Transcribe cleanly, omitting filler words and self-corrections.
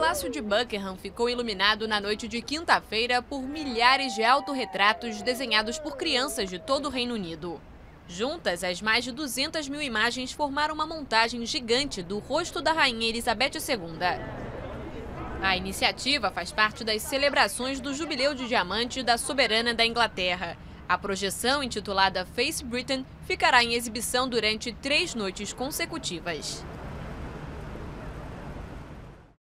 Palácio de Buckingham ficou iluminado na noite de quinta-feira por milhares de autorretratos desenhados por crianças de todo o Reino Unido. Juntas, as mais de 200 mil imagens formaram uma montagem gigante do rosto da Rainha Elizabeth II. A iniciativa faz parte das celebrações do Jubileu de Diamante da Soberana da Inglaterra. A projeção, intitulada Face Britain, ficará em exibição durante 3 noites consecutivas.